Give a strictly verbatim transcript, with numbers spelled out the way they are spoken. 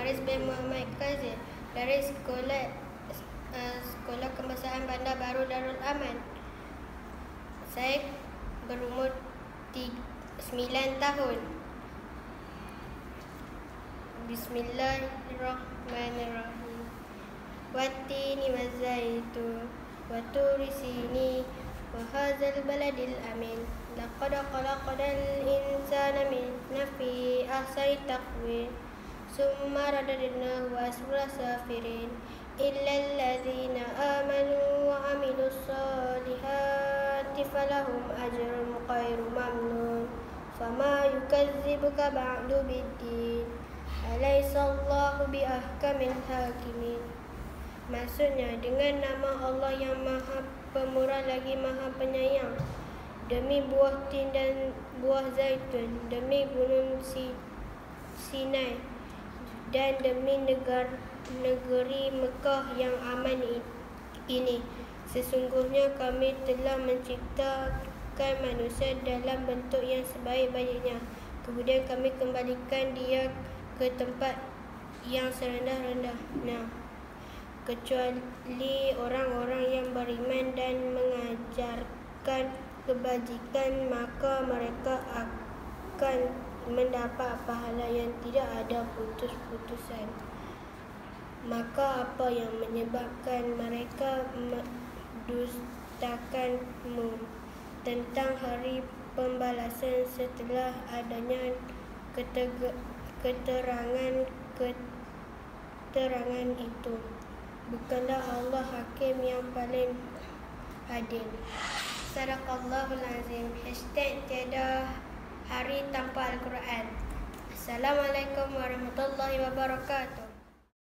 Faris bin Muhammad Kazir dari Sekolah uh, Sekolah Kebangsaan Bandar Baru Darul Aman. Saya berumur sembilan tahun. Bismillahirrahmanirrahim. Wattini wazaitun wa turi sini wa hadzal baladil amin. Laqad khalaqnal insana min fi ahsani taqwim. Summa radadnahu asfala safirin. Illa alladzina amanu wa amilus solihati falahum ajrun ghairu mamnun. Fama yukazzibuka ba'du biddin. Alaihissallahu biahkamil hakimin. Maksudnya, dengan nama Allah yang Maha Pemurah lagi Maha Penyayang, demi buah tin dan buah zaitun, demi gunung Sinai, dan demi negara, negeri Mekah yang aman ini, sesungguhnya kami telah menciptakan manusia dalam bentuk yang sebaik-baiknya. Kemudian kami kembalikan dia ke tempat yang serendah-rendahnya, kecuali orang-orang yang beriman dan mengajarkan kebajikan, maka mereka akan mendapat pahala yang tidak ada putus-putusan. Maka apa yang menyebabkan mereka mendustakanmu tentang hari pembalasan setelah adanya keterangan keterangan itu? Bukanlah Allah Hakim yang paling adil. Sadaqallahul azim. Hashtag tiada hari tanpa Al-Quran. Assalamualaikum warahmatullahi wabarakatuh.